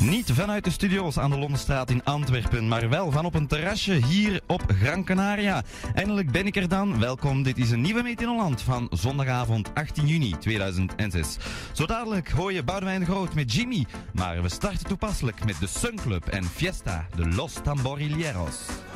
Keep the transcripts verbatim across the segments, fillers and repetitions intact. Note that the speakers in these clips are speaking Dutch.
Niet vanuit de studio's aan de Londenstraat in Antwerpen, maar wel van op een terrasje hier op Gran Canaria. Eindelijk ben ik er dan. Welkom, dit is een nieuwe Meet in Holland van zondagavond achttien juni tweeduizend zes. Zo dadelijk hoor je Boudewijn de Groot met Jimmy, maar we starten toepasselijk met de Sun Club en Fiesta de Los Tamborilleros.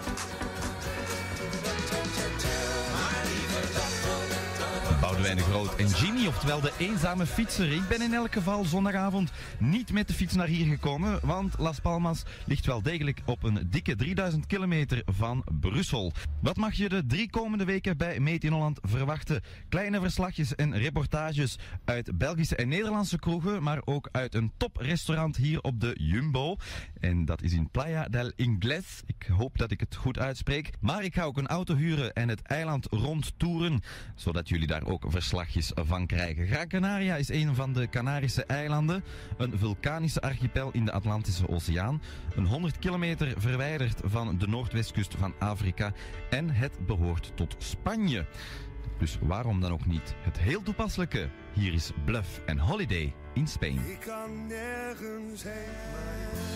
Boudewijn de Groot en Jimmy, oftewel de eenzame fietser. Ik ben in elk geval zondagavond niet met de fiets naar hier gekomen, want Las Palmas ligt wel degelijk op een dikke drieduizend kilometer van Brussel. Wat mag je de drie komende weken bij Meet in Holland verwachten? Kleine verslagjes en reportages uit Belgische en Nederlandse kroegen, maar ook uit een toprestaurant hier op de Jumbo. En dat is in Playa del Ingles. Ik hoop dat ik het goed uitspreek. Maar ik ga ook een auto huren en het eiland rondtoeren, zodat jullie daar ook verslagjes van krijgen. Gran Canaria is een van de Canarische eilanden, een vulkanische archipel in de Atlantische Oceaan, een honderd kilometer verwijderd van de noordwestkust van Afrika en het behoort tot Spanje. Dus waarom dan ook niet het heel toepasselijke? Hier is Bluff and Holiday in Spain. Ik kan nergens heen.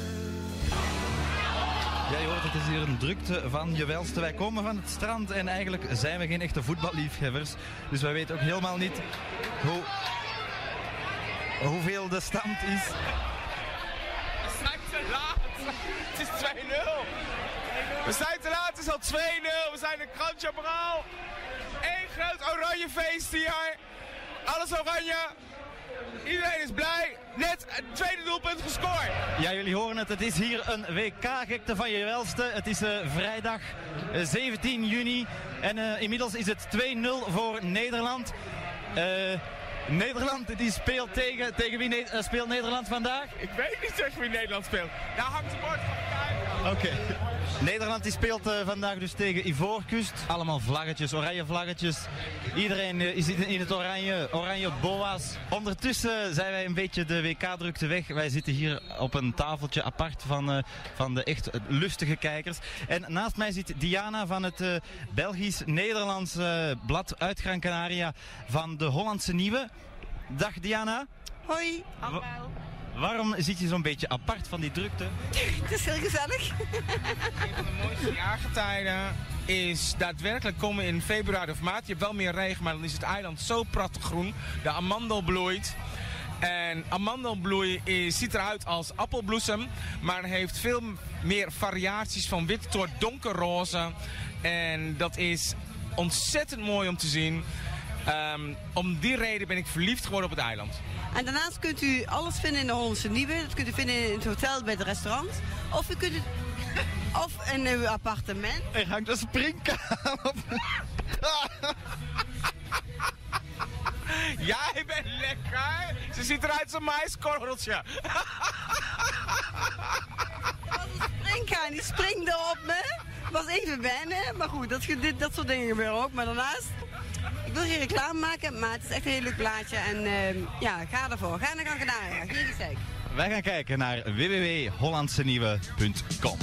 Ja, je hoort, het is hier een drukte van je welste. Wij komen van het strand en eigenlijk zijn we geen echte voetballiefhebbers. Dus wij weten ook helemaal niet hoe, hoeveel de stand is. We zijn te laat. Het is twee nul. We zijn te laat, het is al twee nul. We zijn in Gran Chaparral. Eén groot oranje feest hier. Alles oranje. Iedereen is blij. Net het tweede doelpunt gescoord. Ja, jullie horen het. Het is hier een W K-gekte van je welste. Het is uh, vrijdag uh, zeventien juni. En uh, inmiddels is het twee nul voor Nederland. Uh, Nederland die speelt tegen... Tegen wie ne- uh, speelt Nederland vandaag? Ik weet niet tegen wie Nederland speelt. Daar hangt het bord van kijken. Oké. Okay. Nederland die speelt uh, vandaag dus tegen Ivoorkust. Allemaal vlaggetjes, oranje vlaggetjes. Iedereen uh, is in het oranje, oranje boa's. Ondertussen zijn wij een beetje de W K-drukte weg. Wij zitten hier op een tafeltje apart van, uh, van de echt lustige kijkers. En naast mij zit Diana van het uh, Belgisch-Nederlands uh, blad uit Gran Canaria van de Hollandse Nieuwe. Dag Diana. Hoi. Hallo. Waarom zit je zo'n beetje apart van die drukte? Het is heel gezellig. Een van de mooiste jaargetijden is daadwerkelijk komen in februari of maart. Je hebt wel meer regen, maar dan is het eiland zo prachtig groen. De amandel bloeit. En amandelbloei is, ziet eruit als appelbloesem, maar heeft veel meer variaties van wit tot donkerroze. En dat is ontzettend mooi om te zien. Um, om die reden ben ik verliefd geworden op het eiland. En daarnaast kunt u alles vinden in de Hollandse Nieuwe. Dat kunt u vinden in het hotel, bij het restaurant. Of u kunt het... Of in uw appartement. Er hangt een springkaan op. Jij bent lekker. Ze ziet eruit als een maiskorreltje. Dat was een springkaan, die springde op me. Was even wennen, maar goed, dat, dit, dat soort dingen gebeuren ook. Maar daarnaast... Ik wil geen reclame maken, maar het is echt een heel leuk plaatje. En uh, ja, ga ervoor. Ga naar Gran Canaria. Geen gezeik. Wij gaan kijken naar w w w punt hollandsenieuwe punt com.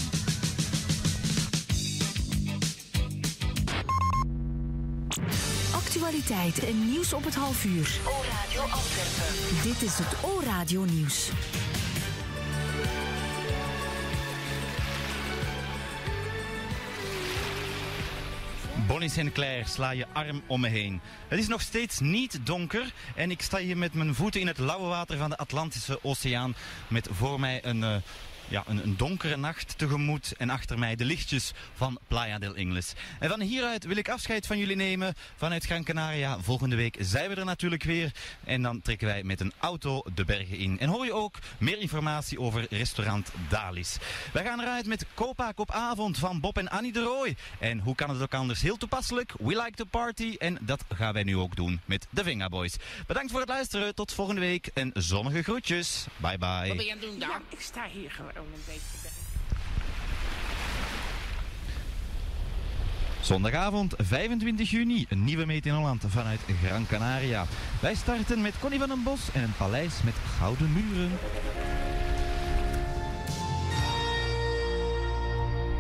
Actualiteit en nieuws op het half uur. O-Radio Antwerpen. Dit is het O-Radio nieuws. Bonnie Sinclair, sla je arm om me heen. Het is nog steeds niet donker en ik sta hier met mijn voeten in het lauwe water van de Atlantische Oceaan. Met voor mij een, uh, ja, een, een donkere nacht tegemoet en achter mij de lichtjes van Playa del Ingles. En van hieruit wil ik afscheid van jullie nemen vanuit Gran Canaria. Volgende week zijn we er natuurlijk weer en dan trekken wij met een auto de bergen in. En hoor je ook meer informatie over restaurant Dalis. Wij gaan eruit met Kopak op avond van Bob en Annie de Rooij. En hoe kan het ook anders? Heel toepasselijk. We like to party. En dat gaan wij nu ook doen met de Venga Boys. Bedankt voor het luisteren. Tot volgende week en zonnige groetjes. Bye bye. Wat ben je aan het doen daar? Ja, ik sta hier gewoon een beetje. Zondagavond vijfentwintig juni, een nieuwe Meet in Holland vanuit Gran Canaria. Wij starten met Connie van den Bos en een paleis met gouden muren. Paleis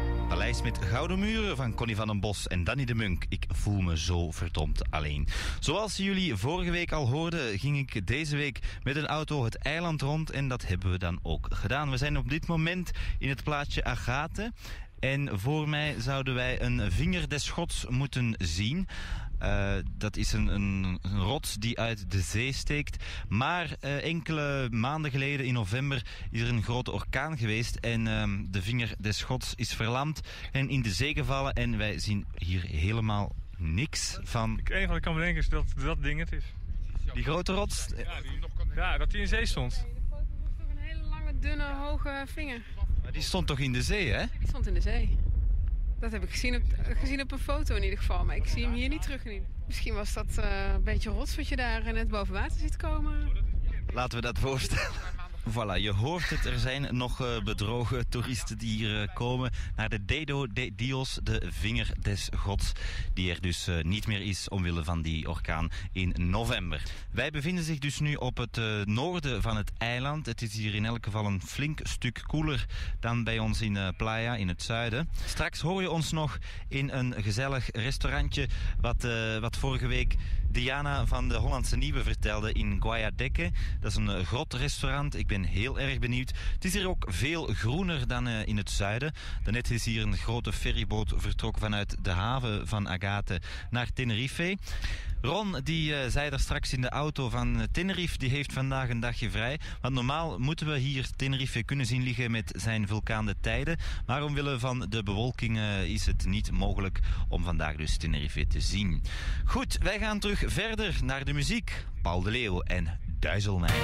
Paleis met Gouden Muren van Connie van den Bos en Danny de Munk. Ik voel me zo verdomd alleen. Zoals jullie vorige week al hoorden, ging ik deze week met een auto het eiland rond en dat hebben we dan ook gedaan. We zijn op dit moment in het plaatsje Agathe. En voor mij zouden wij een vinger des Gods moeten zien. Uh, dat is een, een, een rots die uit de zee steekt. Maar uh, enkele maanden geleden in november is er een grote orkaan geweest. En uh, de vinger des Gods is verlamd en in de zee gevallen. En wij zien hier helemaal niks van. Het enige wat ik kan bedenken is dat dat ding het is. Die grote rots? Ja, die, ja dat die in zee stond. Dat was toch een hele lange, dunne, hoge vinger. Maar die stond toch in de zee, hè? Die stond in de zee. Dat heb ik gezien op, gezien op een foto in ieder geval, maar ik zie hem hier niet terug. Misschien was dat uh, een beetje rots wat je daar net boven water ziet komen. Laten we dat voorstellen. Voilà, je hoort het. Er zijn nog uh, bedrogen toeristen die hier uh, komen naar de Dedo de Dios, de vinger des Gods, die er dus uh, niet meer is omwille van die orkaan in november. Wij bevinden zich dus nu op het uh, noorden van het eiland. Het is hier in elk geval een flink stuk koeler dan bij ons in uh, Playa, in het zuiden. Straks hoor je ons nog in een gezellig restaurantje wat, uh, wat vorige week Diana van de Hollandse Nieuwe vertelde in Guayadeque. Dat is een uh, grotrestaurant. Ik ben heel erg benieuwd. Het is hier ook veel groener dan uh, in het zuiden. Daarnet is hier een grote ferryboot vertrokken vanuit de haven van Agathe naar Tenerife. Ron die uh, zei daar straks in de auto van uh, Tenerife, die heeft vandaag een dagje vrij. Want normaal moeten we hier Tenerife kunnen zien liggen met zijn vulkaan de Tijden. Maar omwille van de bewolking uh, is het niet mogelijk om vandaag dus Tenerife te zien. Goed, wij gaan terug verder naar de muziek. Paul de Leeuw en Duizel mij.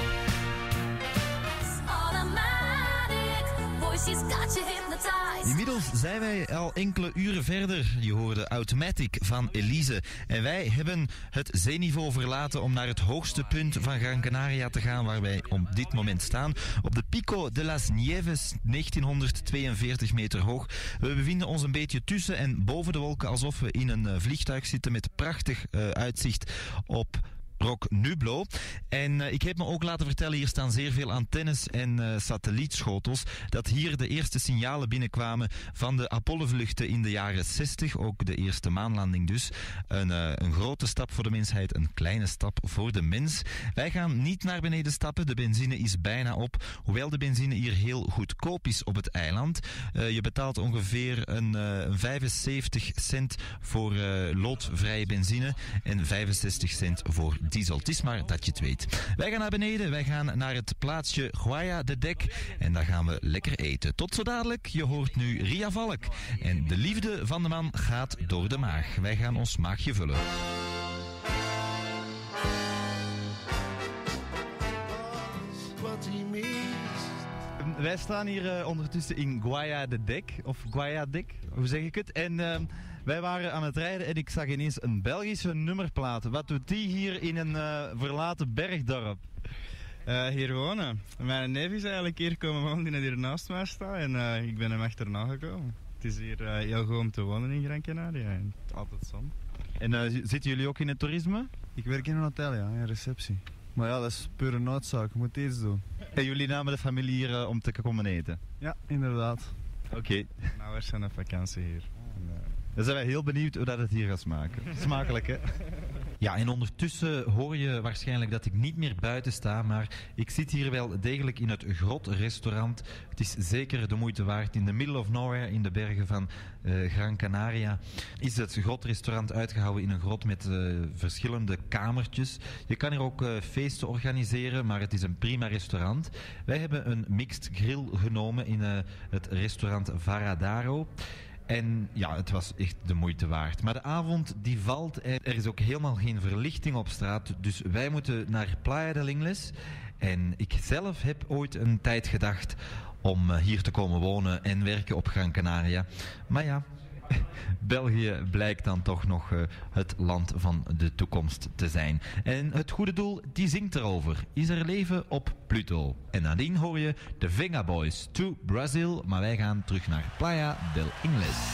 Inmiddels zijn wij al enkele uren verder. Je hoorde Automatic van Elise. En wij hebben het zeeniveau verlaten om naar het hoogste punt van Gran Canaria te gaan waar wij op dit moment staan. Op de Pico de las Nieves, negentienhonderdtweeënveertig meter hoog. We bevinden ons een beetje tussen en boven de wolken alsof we in een uh, vliegtuig zitten met prachtig uh, uitzicht op Rock Nublo. En uh, ik heb me ook laten vertellen, hier staan zeer veel antennes en uh, satellietschotels, dat hier de eerste signalen binnenkwamen van de Apollo-vluchten in de jaren zestig, ook de eerste maanlanding dus. Een, uh, een grote stap voor de mensheid, een kleine stap voor de mens. Wij gaan niet naar beneden stappen, de benzine is bijna op, hoewel de benzine hier heel goedkoop is op het eiland. Uh, je betaalt ongeveer een, uh, een vijfenzeventig cent voor uh, loodvrije benzine en vijfenzestig cent voor diesel. Het is maar dat je het weet. Wij gaan naar beneden, wij gaan naar het plaatsje Guaya de Dek en daar gaan we lekker eten. Tot zo dadelijk, je hoort nu Ria Valk en de liefde van de man gaat door de maag. Wij gaan ons maagje vullen. Wij staan hier uh, ondertussen in Guaya de Dek, of Guaya Dek, hoe zeg ik het? En uh, wij waren aan het rijden en ik zag ineens een Belgische nummerplaat. Wat doet die hier in een uh, verlaten bergdorp? Uh, hier wonen. Mijn neef is eigenlijk hier komen wonen die hier naast mij staat en uh, ik ben hem achterna gekomen. Het is hier uh, heel goed om te wonen in Gran Canaria en altijd zon. En uh, zitten jullie ook in het toerisme? Ik werk in een hotel, ja, in receptie. Maar ja, dat is pure noodzaak, je moet iets doen. En jullie namen de familie hier uh, om te komen eten? Ja, inderdaad. Oké. Okay. Nou, we zijn op vakantie hier. En, uh... Dan zijn wij heel benieuwd hoe dat het hier gaat smaken. Smakelijk, hè? Ja, en ondertussen hoor je waarschijnlijk dat ik niet meer buiten sta, maar ik zit hier wel degelijk in het Grot-restaurant. Het is zeker de moeite waard. In the middle of nowhere, in de bergen van uh, Gran Canaria, is het Grot-restaurant uitgehouden in een grot met uh, verschillende kamertjes. Je kan hier ook uh, feesten organiseren, maar het is een prima restaurant. Wij hebben een mixed grill genomen in uh, het restaurant Varadaro. En ja, het was echt de moeite waard. Maar de avond die valt, er is ook helemaal geen verlichting op straat. Dus wij moeten naar Playa del Ingles. En ik zelf heb ooit een tijd gedacht om hier te komen wonen en werken op Gran Canaria. Maar ja, België blijkt dan toch nog uh, het land van de toekomst te zijn. En het goede doel, die zingt erover. Is er leven op Pluto? En nadien hoor je de Venga Boys to Brazil. Maar wij gaan terug naar Playa del Ingles.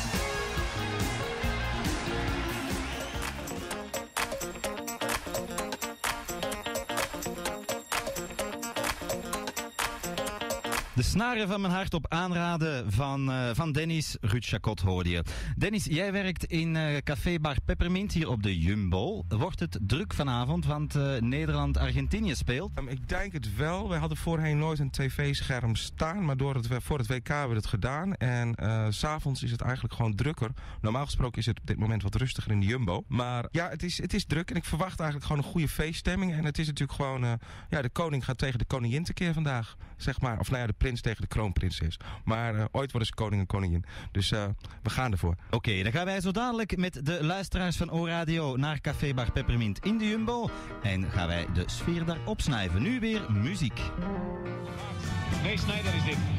De snaren van mijn hart op aanraden van, uh, van Dennis. Ruud Chacot hoorde je. Dennis, jij werkt in uh, Café Bar Peppermint hier op de Jumbo. Wordt het druk vanavond, want uh, Nederland-Argentinië speelt? Um, ik denk het wel. Wij hadden voorheen nooit een tv-scherm staan, maar door het, voor het W K hebben we het gedaan. En uh, 's avonds is het eigenlijk gewoon drukker. Normaal gesproken is het op dit moment wat rustiger in de Jumbo. Maar ja, het is, het is druk en ik verwacht eigenlijk gewoon een goede feeststemming. En het is natuurlijk gewoon, uh, ja, de koning gaat tegen de koningin tekeer vandaag, zeg maar. Of nou ja, de prins tegen de kroonprinses. Maar uh, ooit worden ze koning en koningin. Dus uh, we gaan ervoor. Oké, okay, dan gaan wij zo dadelijk met de luisteraars van O-Radio naar Café Bar Peppermint in de Jumbo. En gaan wij de sfeer daar opsnuiven. Nu weer muziek. Nee, Snijder is dit.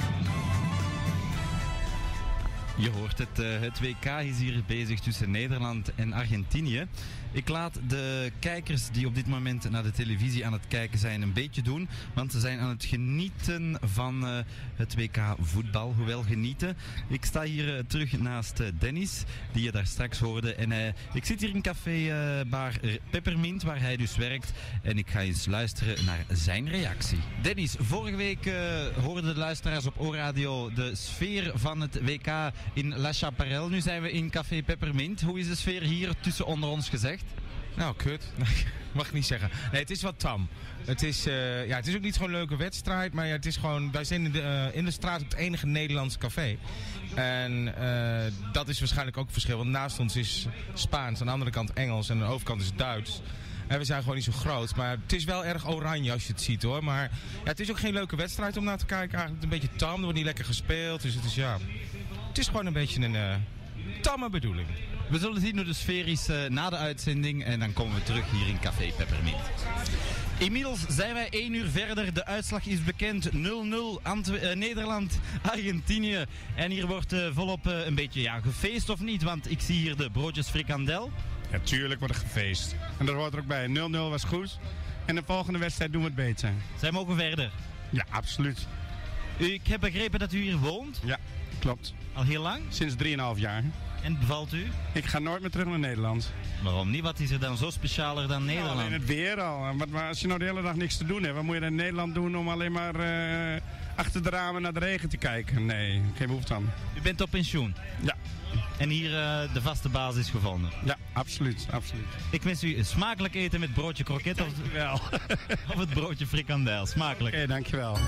Je hoort het, uh, het W K is hier bezig tussen Nederland en Argentinië. Ik laat de kijkers die op dit moment naar de televisie aan het kijken zijn een beetje doen. Want ze zijn aan het genieten van uh, het W K voetbal. Hoewel genieten. Ik sta hier uh, terug naast uh, Dennis, die je daar straks hoorde. En uh, ik zit hier in Café uh, Bar Peppermint, waar hij dus werkt. En ik ga eens luisteren naar zijn reactie. Dennis, vorige week uh, hoorden de luisteraars op O-Radio de sfeer van het W K in La Chaparelle. Nu zijn we in Café Peppermint. Hoe is de sfeer hier tussen onder ons gezegd? Nou, kut. Mag ik niet zeggen. Nee, het is wat tam. Het is, uh, ja, het is ook niet gewoon een leuke wedstrijd, maar ja, het is gewoon, wij zijn in de, uh, in de straat op het enige Nederlandse café. En uh, dat is waarschijnlijk ook een verschil, want naast ons is Spaans, aan de andere kant Engels en aan de overkant is Duits. En we zijn gewoon niet zo groot, maar het is wel erg oranje als je het ziet hoor. Maar ja, het is ook geen leuke wedstrijd om naar te kijken. Eigenlijk een beetje tam, er wordt niet lekker gespeeld, dus het is ja, het is gewoon een beetje een uh, tamme bedoeling. We zullen zien hoe de sfeer is uh, na de uitzending en dan komen we terug hier in Café Peppermint. Inmiddels zijn wij één uur verder. De uitslag is bekend. nul nul Antwe- uh, Nederland-Argentinië. En hier wordt uh, volop uh, een beetje ja, gefeest of niet? Want ik zie hier de broodjes frikandel. Ja, tuurlijk wordt er gefeest. En dat hoort er ook bij. nul nul was goed. En de volgende wedstrijd doen we het beter. Zij mogen verder? Ja, absoluut. Ik heb begrepen dat u hier woont? Ja, klopt. Al heel lang? Sinds drieënhalf jaar. En bevalt u? Ik ga nooit meer terug naar Nederland. Waarom niet? Wat is er dan zo specialer dan Nederland? Nou, alleen het weer al. Maar, maar als je nou de hele dag niks te doen hebt, wat moet je dan in Nederland doen om alleen maar uh, achter de ramen naar de regen te kijken? Nee, geen behoefte aan. U bent op pensioen? Ja. En hier uh, de vaste basis gevonden? Ja, absoluut, absoluut. Ik wens u smakelijk eten met broodje kroket of, of het broodje frikandel. Smakelijk. Oké, okay, dankjewel.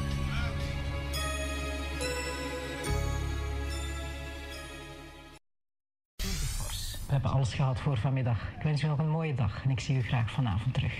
We hebben alles gehad voor vanmiddag. Ik wens u nog een mooie dag en ik zie u graag vanavond terug.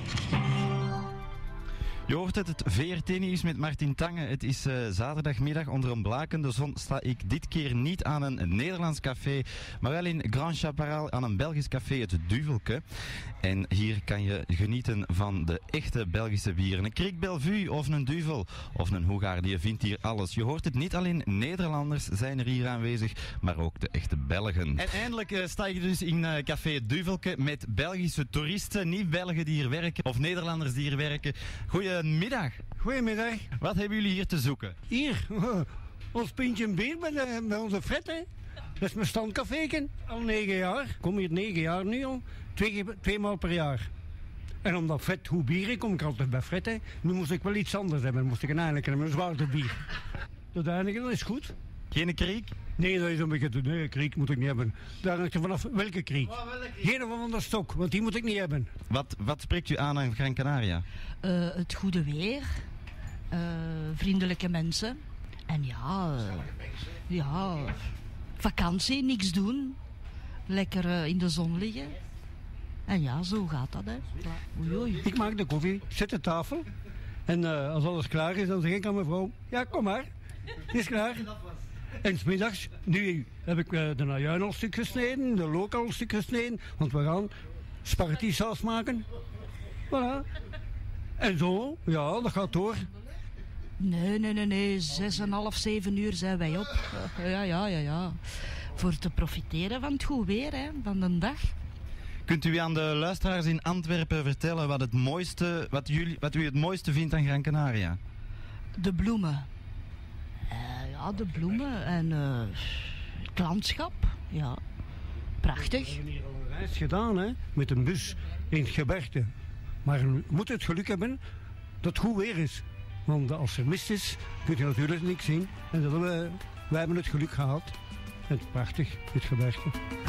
Je hoort het, het V R T-nieuws met Martin Tange. Het is uh, zaterdagmiddag onder een blakende zon sta ik dit keer niet aan een Nederlands café, maar wel in Grand Chaparral aan een Belgisch café, het Duvelke. En hier kan je genieten van de echte Belgische bieren. Een Kriek Bellevue of een Duvel of een Hoegaarde, je vindt hier alles. Je hoort het, niet alleen Nederlanders zijn er hier aanwezig, maar ook de echte Belgen. En eindelijk uh, sta ik dus in uh, café Duvelke met Belgische toeristen, niet Belgen die hier werken of Nederlanders die hier werken. Goedemiddag. Goedemiddag. Wat hebben jullie hier te zoeken? Hier, uh, ons pintje bier bij, de, bij onze Fred, hè. Dat is mijn standcaféken, al negen jaar. Ik kom hier negen jaar nu al, twee, twee maal per jaar. En omdat Fred goed bier is, kom ik altijd bij Fred, hè. Nu moest ik wel iets anders hebben, moest ik een eindelijk hebben, een zwaarder bier. Dat eindigen is goed. Geen kriek? Nee, dat is een beetje te... Nee, kriek moet ik niet hebben. Daar hangt er vanaf welke kriek. Oh, welke kriek? Geen van de stok, want die moet ik niet hebben. Wat, wat spreekt u aan aan Gran Canaria? Uh, het goede weer, uh, vriendelijke mensen en ja, uh, ja, vakantie, niks doen, lekker uh, in de zon liggen. En ja, zo gaat dat, hè. Oei, oei. Ik maak de koffie, zet de tafel en uh, als alles klaar is, dan zeg ik aan mijn vrouw, ja, kom maar, het is klaar. En 's middags, nu heb ik uh, de najuin al stuk gesneden, de look al stuk gesneden, want we gaan spaghetti-saus maken. Voilà. En zo, ja, dat gaat door. Nee, nee, nee, nee, zes en half, zeven uur zijn wij op. Ja, ja, ja, ja. Voor te profiteren van het goed weer, hè, van de dag. Kunt u aan de luisteraars in Antwerpen vertellen wat, het mooiste, wat, jullie, wat u het mooiste vindt aan Gran Canaria? De bloemen. Uh, ja, de bloemen en uh, het landschap, ja. Prachtig. We hebben hier al een reis gedaan, hè, met een bus in het gebergte. Maar je moet het geluk hebben dat het goed weer is. Want als er mist is, kun je natuurlijk niks zien. En dat hebben we, wij hebben het geluk gehad. En prachtig, dit gebergte.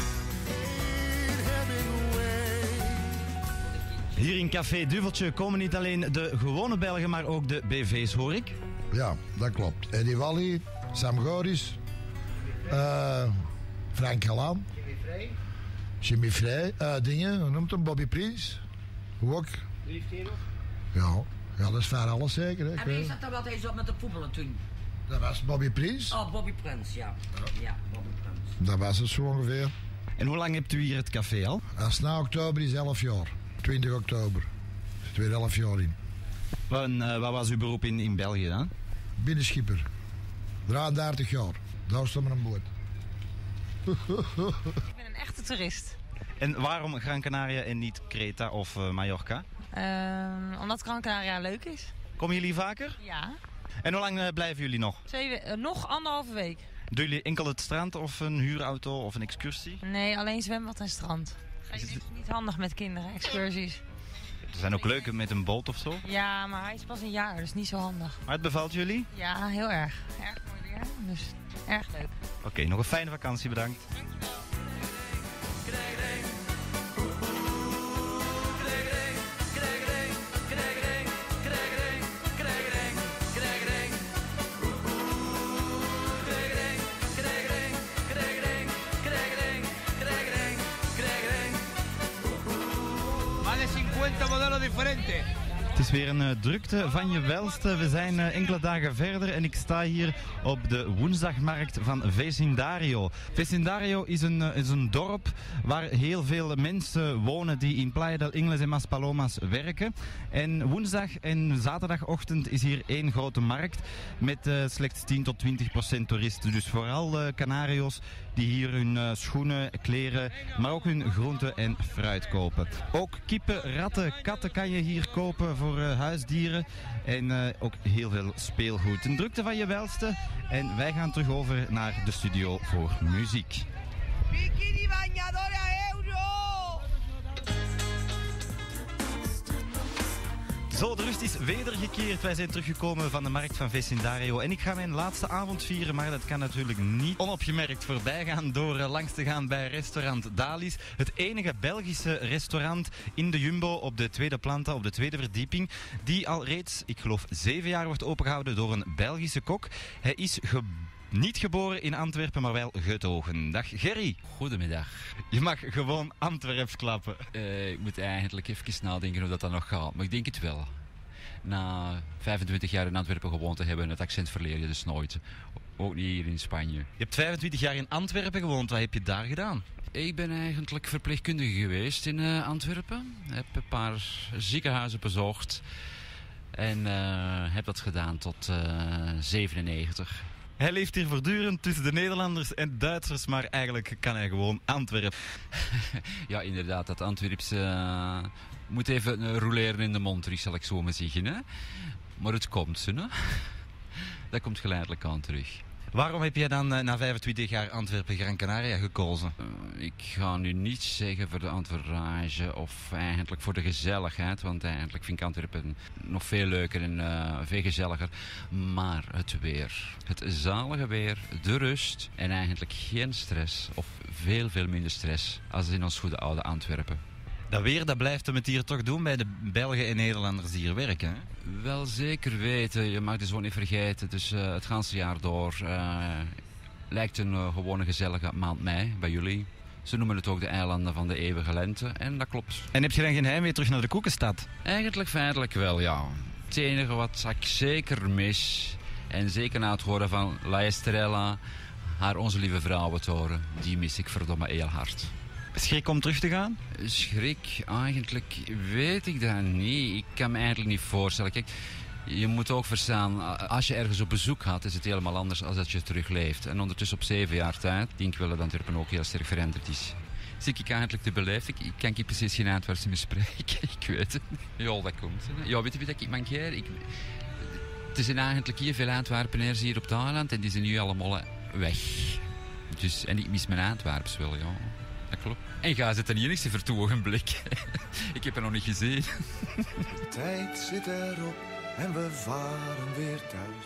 Hier in Café Duveltje komen niet alleen de gewone Belgen, maar ook de B V's, hoor ik. Ja, dat klopt. Eddie Wally, Sam Goris, uh, Frank Galan, Jimmy Vrij, uh, dingen, hoe noemt hem, Bobby Prins. Hoe ook? Leeft hij nog? Ja, ja, dat is vaar alles zeker. Hè. En wie zat er wat eens op met de voetballen toen? Dat was Bobby Prins. Oh, Bobby Prins, ja. Ja, ja Bobby Prins. Dat was het zo ongeveer. En hoe lang hebt u hier het café al? Als na oktober is elf jaar. twintig oktober. Er zit weer elf jaar in. Wat, uh, wat was uw beroep in, in België dan? Binnenschipper. drieëndertig jaar. Daar stond een boot. Ik ben een echte toerist. En waarom Gran Canaria en niet Creta of uh, Mallorca? Uh, omdat Gran Canaria leuk is. Komen jullie vaker? Ja. En hoe lang uh, blijven jullie nog? Twee, uh, nog anderhalve week. Doen jullie enkel het strand of een huurauto of een excursie? Nee, alleen zwembad en strand. Ga je niet, niet handig met kinderen, excursies. Er zijn ook leuke met een boot of zo? Ja, maar hij is pas een jaar, dus niet zo handig. Maar het bevalt jullie? Ja, heel erg. Erg mooi weer, dus erg leuk. Oké, okay, nog een fijne vakantie, bedankt. Het is weer een uh, drukte van je welste. We zijn uh, enkele dagen verder en ik sta hier op de woensdagmarkt van Vecindario. Vecindario is een, uh, is een dorp waar heel veel mensen wonen die in Playa del Ingles en Maspalomas werken. En woensdag en zaterdagochtend is hier één grote markt met uh, slechts tien tot twintig procent toeristen. Dus vooral uh, Canario's die hier hun uh, schoenen, kleren, maar ook hun groenten en fruit kopen. Ook kippen, ratten, katten kan je hier kopen voor uh, huisdieren en uh, ook heel veel speelgoed. Een drukte van je welste en wij gaan terug over naar de studio voor muziek. Bikini bagnatore a euro! Zo, de rust is wedergekeerd. Wij zijn teruggekomen van de markt van Vecindario. En ik ga mijn laatste avond vieren, maar dat kan natuurlijk niet onopgemerkt voorbij gaan door langs te gaan bij restaurant Dalis. Het enige Belgische restaurant in de Jumbo op de tweede planta, op de tweede verdieping. Die al reeds, ik geloof, zeven jaar wordt opengehouden door een Belgische kok. Hij is geboren. Niet geboren in Antwerpen, maar wel getogen. Dag Gerry. Goedemiddag. Je mag gewoon Antwerps klappen. Uh, ik moet eigenlijk even nadenken hoe dat dan nog gaat. Maar ik denk het wel. Na vijfentwintig jaar in Antwerpen gewoond te hebben, het accent verleer je dus nooit. Ook niet hier in Spanje. Je hebt vijfentwintig jaar in Antwerpen gewoond. Wat heb je daar gedaan? Ik ben eigenlijk verpleegkundige geweest in uh, Antwerpen. Heb een paar ziekenhuizen bezocht. En uh, heb dat gedaan tot uh, zevenennegentig. Hij leeft hier voortdurend tussen de Nederlanders en Duitsers, maar eigenlijk kan hij gewoon Antwerpen. Ja, inderdaad, dat Antwerps uh, moet even uh, roleren in de mond, zal ik zo maar zeggen. Hè? Maar het komt, hè? Dat komt geleidelijk aan terug. Waarom heb jij dan uh, na vijfentwintig jaar Antwerpen Gran Canaria gekozen? Uh, ik ga nu niet zeggen voor de entourage of eigenlijk voor de gezelligheid, want eigenlijk vind ik Antwerpen nog veel leuker en uh, veel gezelliger. Maar het weer, het zalige weer, de rust en eigenlijk geen stress of veel, veel minder stress als in ons goede oude Antwerpen. Dat weer, dat blijft hem het hier toch doen bij de Belgen en Nederlanders die hier werken, hè? Wel zeker weten, je mag het zo niet vergeten. Dus uh, het ganse jaar door uh, lijkt een uh, gewone gezellige maand mei bij jullie. Ze noemen het ook de eilanden van de eeuwige lente en dat klopt. En heb je dan geen heimwee terug naar de koekenstad? Eigenlijk feitelijk wel, ja. Het enige wat ik zeker mis, en zeker na het horen van La Estrella, haar Onze Lieve Vrouwentoren, die mis ik verdomme heel hard. Schrik om terug te gaan? Schrik? Eigenlijk weet ik dat niet. Ik kan me eigenlijk niet voorstellen. Kijk, je moet ook verstaan, als je ergens op bezoek gaat, is het helemaal anders dan dat je terugleeft. En ondertussen op zeven jaar tijd, denk ik wel dat Antwerpen ook heel sterk veranderd is. Zie ik eigenlijk te beleefd? Ik, ik kan niet precies geen Antwerpse meer spreken. Ik weet het. Ja, dat komt. Ja, weet je wat ik mankeer? Ik, er zijn eigenlijk hier veel Antwerpenaars hier op het eiland en die zijn nu allemaal weg. Dus, en ik mis mijn Antwerps wel, ja. Dat klopt. En ga zitten niet enigste voor het ogenblik. Ik heb het nog niet gezien. De tijd zit erop en we varen weer thuis.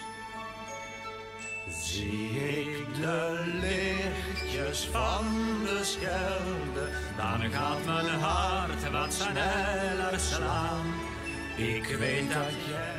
Zie ik de lichtjes van de Schelde, dan gaat mijn hart wat sneller slaan. Ik weet dat jij...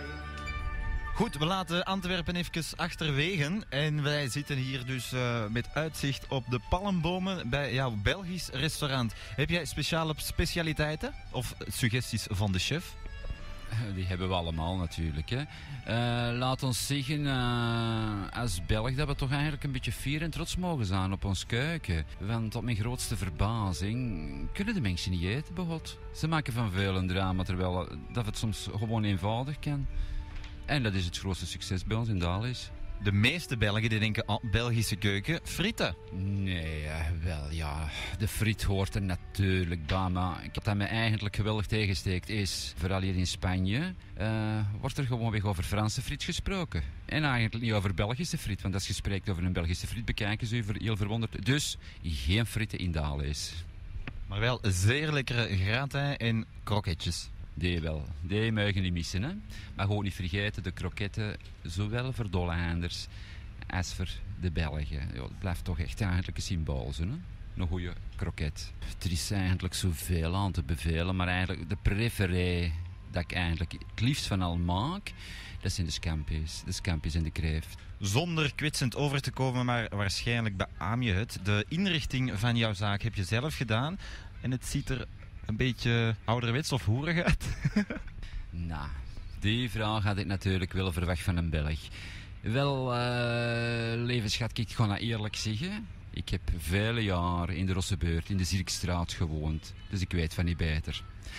Goed, we laten Antwerpen even achterwege en wij zitten hier dus uh, met uitzicht op de palmbomen bij jouw Belgisch restaurant. Heb jij speciale specialiteiten of suggesties van de chef? Die hebben we allemaal natuurlijk. Hè. Uh, laat ons zeggen, uh, als Belg, dat we toch eigenlijk een beetje fier en trots mogen zijn op ons keuken. Want tot mijn grootste verbazing kunnen de mensen niet eten, begot. Ze maken van veel een drama, terwijl dat het soms gewoon eenvoudig kan. En dat is het grootste succes bij ons in Dalis. De meeste Belgen die denken aan Belgische keuken, frieten. Nee, uh, wel ja, de friet hoort er natuurlijk bij, maar wat mij eigenlijk geweldig tegensteekt is, vooral hier in Spanje, uh, wordt er gewoon weer over Franse friet gesproken. En eigenlijk niet over Belgische friet, want als je spreekt over een Belgische friet, bekijken ze u heel verwonderd. Dus geen frieten in Dalis. Maar wel zeer lekkere gratin en kroketjes. Die wel, die mogen niet missen. Hè? Maar gewoon niet vergeten, de kroketten, zowel voor de Hollanders als voor de Belgen. Ja, het blijft toch echt eigenlijk een symbool. Hè? Een goede kroket. Er is eigenlijk zoveel aan te bevelen, maar eigenlijk de preferé dat ik eigenlijk het liefst van al maak, dat zijn de scampi's. De scampi's en de kreeft. Zonder kwetsend over te komen, maar waarschijnlijk beaam je het. De inrichting van jouw zaak heb je zelf gedaan en het ziet er een beetje ouderwets of hoerig uit. Nou, die vraag had ik natuurlijk willen verwachten van een Belg. Wel, uh, levensschat, ik ga dat eerlijk zeggen. Ik heb vele jaren in de Rossebeurt, in de Zierkstraat gewoond. Dus ik weet van niet beter.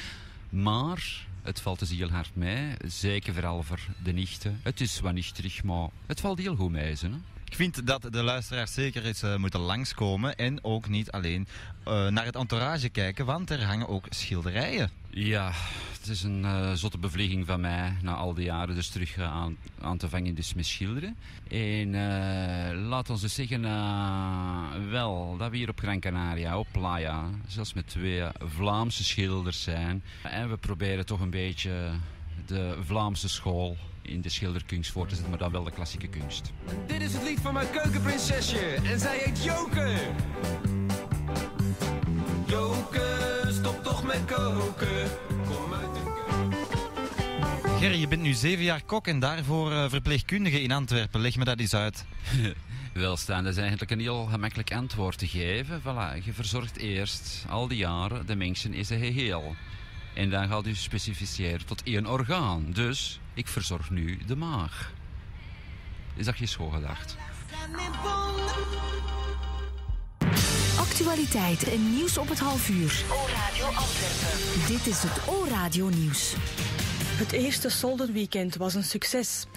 Maar het valt dus heel hard mee. Zeker vooral voor de nichten. Het is wat nichterig, maar het valt heel goed mee. Hè? Ik vind dat de luisteraars zeker eens uh, moeten langskomen en ook niet alleen uh, naar het entourage kijken, want er hangen ook schilderijen. Ja, het is een uh, zotte bevlieging van mij na al die jaren dus terug aan, aan te vangen dus met schilderen. En uh, laat ons dus zeggen, uh, wel, dat we hier op Gran Canaria, op Playa, zelfs met twee Vlaamse schilders zijn. En we proberen toch een beetje de Vlaamse school in de schilderkunst voor te zetten, maar dan wel de klassieke kunst. Dit is het lied van mijn keukenprinsesje en zij heet Joke. Joke, stop toch met koken. Kom uit de keuken. Gerry, je bent nu zeven jaar kok en daarvoor uh, verpleegkundige in Antwerpen. Leg me dat eens uit. Welstaan, dat is eigenlijk een heel gemakkelijk antwoord te geven. Voilà, je verzorgt eerst al die jaren de mensen in zijn geheel. En dan gaat u specificeren tot één orgaan. Dus ik verzorg nu de maag. Is dat je schoon gedacht? Actualiteiten en nieuws op het half uur. O-Radio Antwerpen. Dit is het O-Radio nieuws. Het eerste solderweekend was een succes.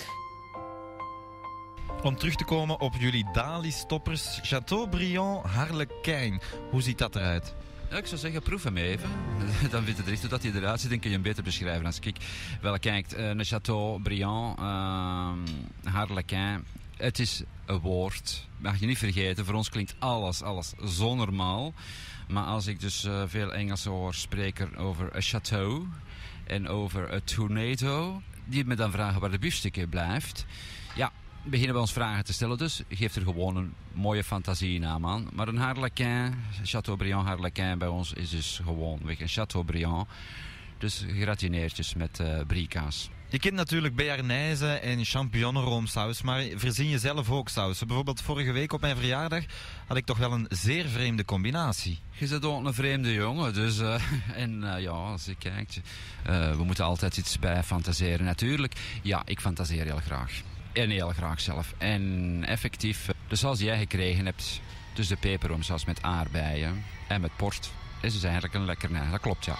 Om terug te komen op jullie Dalis-toppers, Chateaubriand Harlekijn. Hoe ziet dat eruit? Ja, ik zou zeggen, proef hem even. Dan weet je er echt hoe dat hij eruit ziet en kun je hem beter beschrijven als ik. Wel, kijk, een Chateaubriand uh, Harlequin. Het is een woord, mag je niet vergeten. Voor ons klinkt alles, alles zo normaal. Maar als ik dus uh, veel Engels hoor spreken over een château en over een tornado, die me dan vragen waar de biefstuk blijft. Ja, beginnen we ons vragen te stellen, dus geeft er gewoon een mooie fantasienaam aan. Maar een Harlequin, Chateaubriand Harlequin bij ons is dus gewoon weg een Chateaubriand. Dus gratineertjes met uh, briekaas. Je kent natuurlijk bearnaise en champignonroomsaus, maar verzin je zelf ook sausen. Bijvoorbeeld vorige week op mijn verjaardag had ik toch wel een zeer vreemde combinatie. Je bent ook een vreemde jongen, dus uh, en uh, ja, als je kijkt, uh, we moeten altijd iets bij fantaseren. Natuurlijk, ja, ik fantaseer heel graag. En heel graag zelf. En effectief, de saus die jij gekregen hebt, dus de peperroomsaus met aardbeien en met port, is dus eigenlijk een lekkernij. Dat klopt, ja.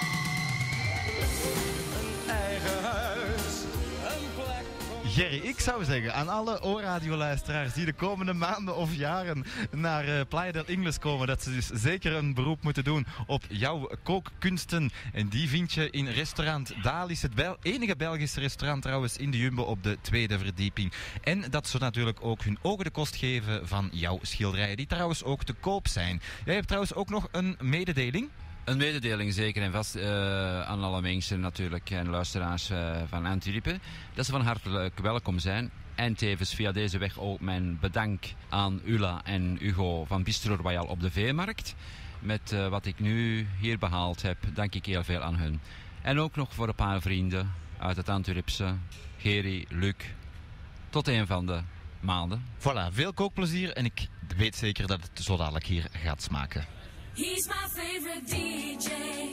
Gerry, ik zou zeggen aan alle O-radio-luisteraars die de komende maanden of jaren naar uh, Playa del Ingles komen, dat ze dus zeker een beroep moeten doen op jouw kookkunsten. En die vind je in restaurant Dalis, het Bel- enige Belgische restaurant trouwens in de Jumbo op de tweede verdieping. En dat ze natuurlijk ook hun ogen de kost geven van jouw schilderijen, die trouwens ook te koop zijn. Jij hebt trouwens ook nog een mededeling. Een mededeling zeker en vast uh, aan alle mensen natuurlijk en luisteraars uh, van Antwerpen. Dat ze van hartelijk welkom zijn. En tevens via deze weg ook mijn bedank aan Ulla en Hugo van Bistro Royal op de Veemarkt. Met uh, wat ik nu hier behaald heb, dank ik heel veel aan hun. En ook nog voor een paar vrienden uit het Antwerpse, Geri, Luc, tot een van de maanden. Voilà, veel kookplezier en ik weet zeker dat het zo dadelijk hier gaat smaken. He's my favorite D J.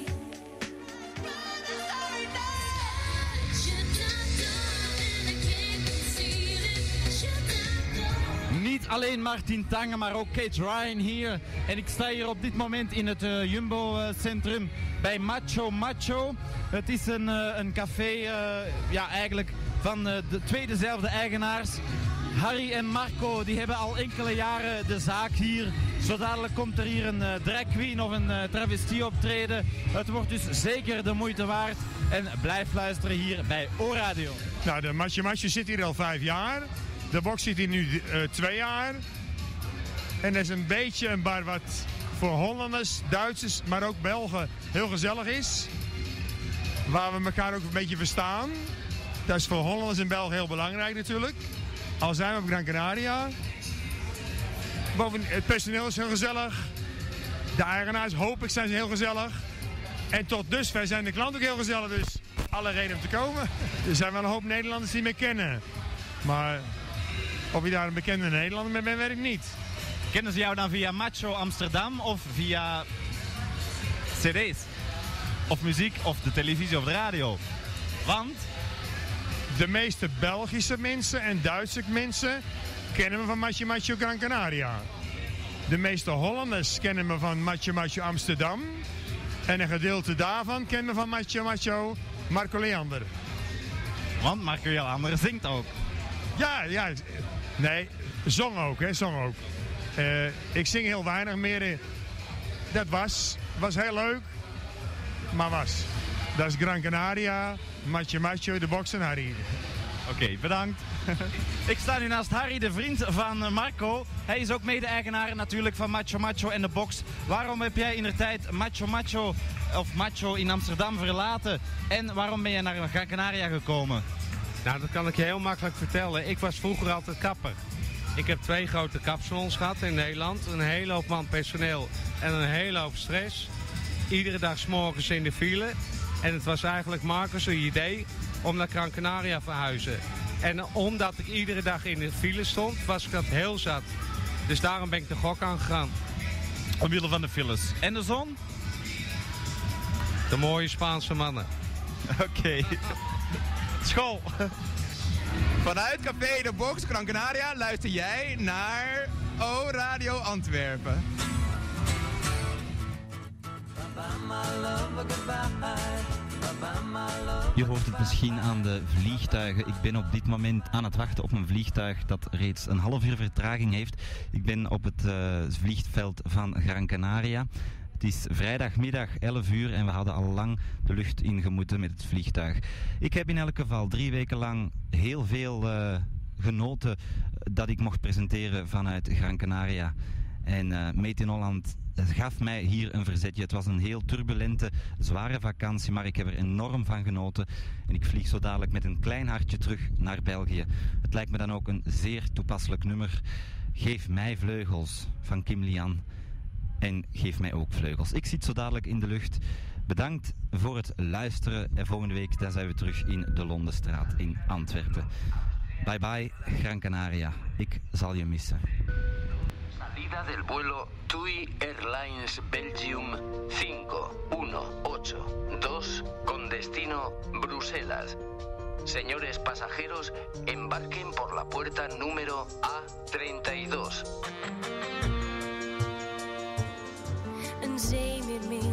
Niet alleen Martin Tange, maar ook Kate Ryan hier. En ik sta hier op dit moment in het uh, Jumbo-centrum bij Macho Macho. Het is een, uh, een café, uh, ja, eigenlijk van uh, de twee dezelfde eigenaars. Harry en Marco, die hebben al enkele jaren de zaak hier. Zo dadelijk komt er hier een uh, drag queen of een uh, travestie optreden. Het wordt dus zeker de moeite waard. En blijf luisteren hier bij O-Radio. Nou, de Macho Macho zit hier al vijf jaar. De box zit hier nu uh, twee jaar. En dat is een beetje een bar wat voor Hollanders, Duitsers, maar ook Belgen heel gezellig is. Waar we elkaar ook een beetje verstaan. Dat is voor Hollanders en Belgen heel belangrijk natuurlijk. Al zijn we op Gran Canaria. Boven, het personeel is heel gezellig. De eigenaars, hoop ik, zijn ze heel gezellig. En tot dusver zijn de klanten ook heel gezellig. Dus alle reden om te komen. Er zijn wel een hoop Nederlanders die me kennen. Maar of je daar een bekende Nederlander mee bent, weet ik niet. Kennen ze jou dan via Macho Amsterdam of via C D's? Of muziek, of de televisie of de radio? Want de meeste Belgische mensen en Duitse mensen kennen me van Macho Macho Gran Canaria. De meeste Hollanders kennen me van Macho Macho Amsterdam. En een gedeelte daarvan kennen me van Macho Macho Marco Leander. Want Marco Leander zingt ook. Ja, ja. Nee, zong ook, hè, zong ook. Uh, ik zing heel weinig meer. Uh, dat was, was heel leuk, maar was. Dat is Gran Canaria, Macho Macho, de box en Harry. Oké, okay, bedankt. Ik sta nu naast Harry, de vriend van Marco. Hij is ook mede-eigenaar natuurlijk van Macho Macho en de box. Waarom heb jij in de tijd Macho Macho of Macho in Amsterdam verlaten? En waarom ben je naar Gran Canaria gekomen? Nou, dat kan ik je heel makkelijk vertellen. Ik was vroeger altijd kapper. Ik heb twee grote kapsalons gehad in Nederland. Een hele hoop man personeel en een hele hoop stress. Iedere dag 's morgens in de file. En het was eigenlijk Marcus' idee om naar Gran Canaria te verhuizen. En omdat ik iedere dag in de file stond, was ik dat heel zat. Dus daarom ben ik de gok aangegaan. Omwille van de files. En de zon? De mooie Spaanse mannen. Oké. Okay. School. Vanuit Café de Box Gran Canaria luister jij naar O-Radio Antwerpen. Je hoort het misschien aan de vliegtuigen. Ik ben op dit moment aan het wachten op een vliegtuig dat reeds een half uur vertraging heeft. Ik ben op het uh, vliegveld van Gran Canaria. Het is vrijdagmiddag elf uur en we hadden al lang de lucht ingemoeten met het vliegtuig. Ik heb in elk geval drie weken lang heel veel uh, genoten dat ik mocht presenteren vanuit Gran Canaria. En uh, Made in Holland gaf mij hier een verzetje. Het was een heel turbulente, zware vakantie, maar ik heb er enorm van genoten. En ik vlieg zo dadelijk met een klein hartje terug naar België. Het lijkt me dan ook een zeer toepasselijk nummer. Geef mij vleugels van Kim Lian. En geef mij ook vleugels. Ik zit zo dadelijk in de lucht. Bedankt voor het luisteren. En volgende week dan zijn we terug in de Londenstraat in Antwerpen. Bye bye, Gran Canaria. Ik zal je missen. Salida del vuelo TUI Airlines Belgium cinco uno ocho dos con destino Bruselas. Señores pasajeros, embarquen por la puerta número A treinta y dos. Een zeemeermin